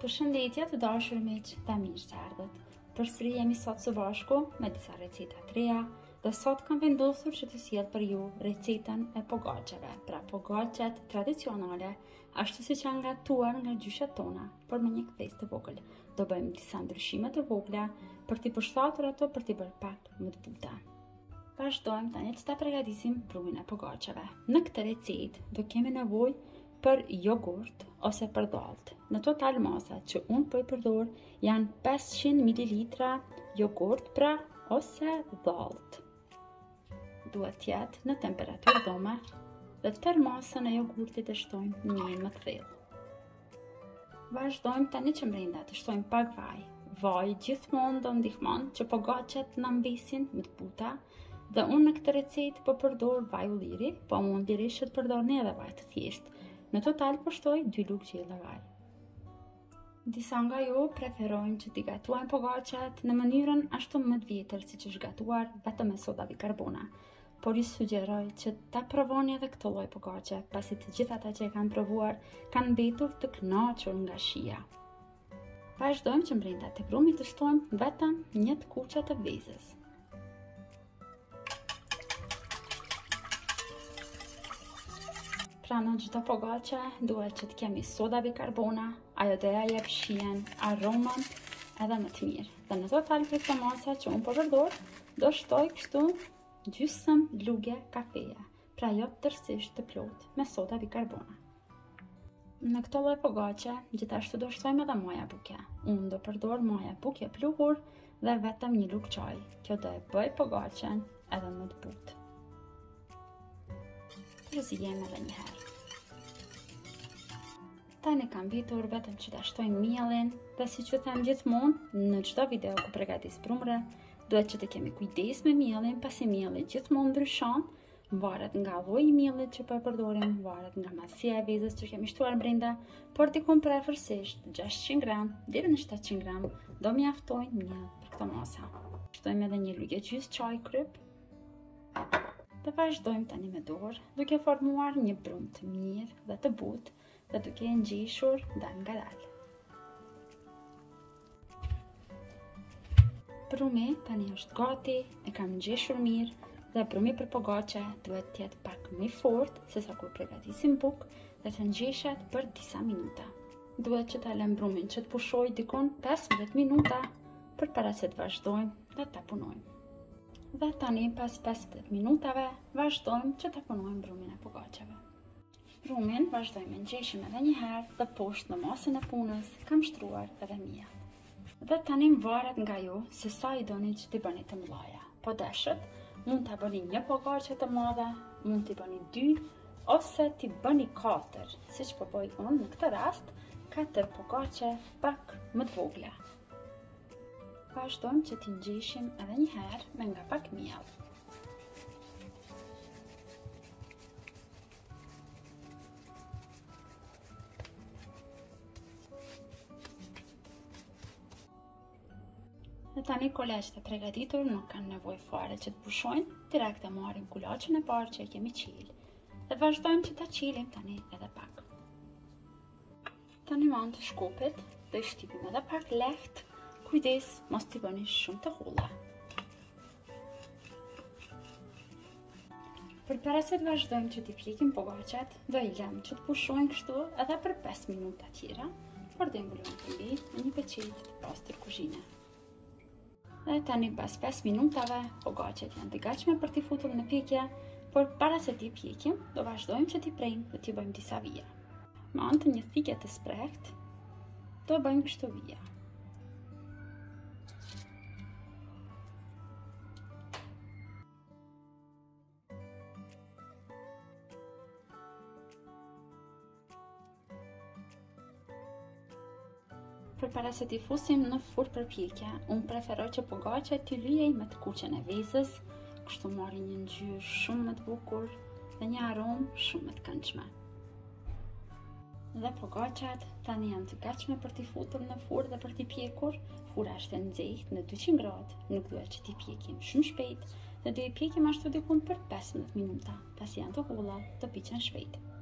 Përshëndetje të dashur miq dhe mirëseardhët. Përsëri jemi sot së bashku me disa receta të reja dhe sot kam vendosur që të sjell për ju recetën e pogaçeve, pra pogaçet tradicionale, ashtu siç janë gatuar nga gjyshat tona, por me një kthesë të vogël. Do bëjmë disa ndryshime të vogla për t'i përshtatur ato për t'i bërë pak më të buta. Vazhdojmë tani që ta përgatisim brumin e pogaçeve. Në këtë recetë do kemi nevojë për jogurt ose për dalt. Në total masa që unë po i përdor janë 500 ml jogurt pra ose dalt. Duhet të jetë në temperaturë dhome dhe termosën e jogurtit e shtojmë në një më të thellë. Vazhdojmë tani që brenda të shtojmë pak vaj. Vaji gjithmonë do ndihmon që pogaçet na mbesin më të buta dhe unë në këtë recetë po përdor vaj ulliri, po mund lirisht të përdorni edhe vaj të thjeshtë. Në total po shtoj 2 lugë gjelle vaj. Disa nga ju preferojnë që t'i gatuajnë pogaçet në mënyrën ashtu më të vjetër siç është gatuar vetëm me soda bikarbona. Por ju sugjeroj që ta provoni edhe këtë lloj pogaçe, pasi të gjithë ata që e kanë provuar kanë mbetur të kënaqur nga shija. Vazhdojmë që brenda të brumit të shtojmë vetëm një të kuqe të vezës. Pra në çdo pogaçe duhet që të kemi soda bikarbona, ajo do ja jep shijen, aromën edhe më të mirë. Dhe në total për këtë masa që unë po përdor, do shtoj kështu gjysmë lugje kafeje, pra jo tërësisht të plot me soda bikarbona. Në këtë lloj pogaçe gjithashtu do shtojmë edhe moja buke. Unë do përdor moja buke pluhur dhe vetëm një lugë çaji. Kjo do e bëj pogaçen edhe më të butë. Përzijem edhe një herë. Tani kam mbetur vetëm që ta shtoj mielin dhe siç ju them gjithmonë në çdo video ku përgatis brumre, duhet që të kemi kujdes me mielin, pasi mielli gjithmonë ndryshon, varet nga lloji i miellit që po e përdorim, varet nga masia e vezës që kemi shtuar brenda, por dikun preferorisht 600 gram deri në 700 gram do mjaftojnë miell për këtë masë. Shtojmë edhe një lugë gjys çaj kryp. Dhe vazhdojmë tani me dorë, duke formuar një brumë të mirë dhe të butë dhe duke e ngjeshur dal nga dal. Brumi tani është gati, e kam ngjeshur mirë dhe brumi për pogaçe duhet të jetë pak më i fortë sesa kur përgatisim bukë dhe të ngjeshet për disa minuta. Duhet që ta lëm brumin që të pushojë dikon 15 minuta përpara se të vazhdojmë dhe ta punojmë. Dhe tani pas 15 minutave vazhdojmë që ta punojmë brumin e pogaçeve. Brumin vazhdojmë me ngjeshim edhe një herë dhe poshtë në masën e punës kam shtruar edhe miell. Dhe tani varet nga ju se sa i doni që t'i bëni të mëdha. Po dashët, mund ta bëni një pogaçe të madhe, mund t'i bëni 2 ose t'i bëni 4, siç po bëj unë në këtë rast, 4 pogaçe pak më të vogla. Vazhdojmë që t'i ngjeshim edhe një herë me nga pak miell. Dhe tani kolaçet e përgatitur nuk kanë nevojë fare që të pushojnë, direkt e marrim kulaçin e parë që e kemi qel. Dhe vazhdojmë që ta qilim tani edhe pak. Tani me anë të shkopit do i shtypim edhe pak lehtë. Kujdes, mos t'i bëni shumë të holla. Përpara se të vazhdojmë që t'i pjekim pogaçet, do i lëm që të pushojnë kështu edhe për 5 minuta tjera, por do i mbulojmë të mbi në një peçetë të pastër kuzhine. Dhe tani pas 5 minutave, pogaçet janë të gatshme për t'i futur në pjekje, por para se t'i pjekim, do vazhdojmë që t'i prejmë dhe t'i bëjmë disa vija. Me anë të një thikje të sprehtë, do bëjmë kështu vija. Përpara se t'i fusim në furrë për pjekje, unë preferoj që pogaçet t'i lyej me të kuqen e vezës, kështu marrin një ngjyrë shumë më të bukur dhe një aromë shumë më të këndshme. Dhe pogaçet tani janë të gatshme për t'i futur në furrë dhe për t'i pjekur. Furra është e nxehtë në 200 gradë, nuk duhet që t'i pjekim shumë shpejt dhe do i pjekim ashtu dikun për 15 minuta, pasi janë të holla, do piqen shpejt.